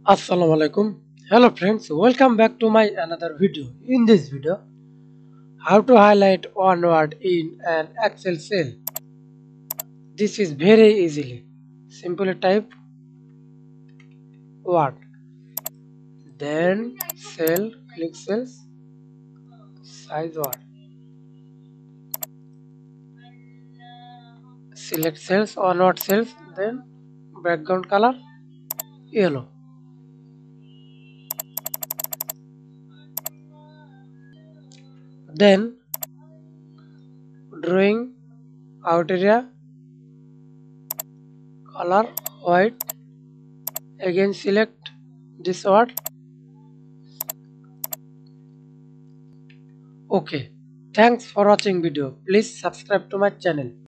Assalamu alaikum. Hello friends, welcome back to my another video. In this video, how to highlight one word in an Excel cell. This is very easily. Simply type word, then cell, click cells, size word, select cells or not cells, then background color yellow. Then drawing out area color white. Again select this word. Okay. Thanks for watching video. Please subscribe to my channel.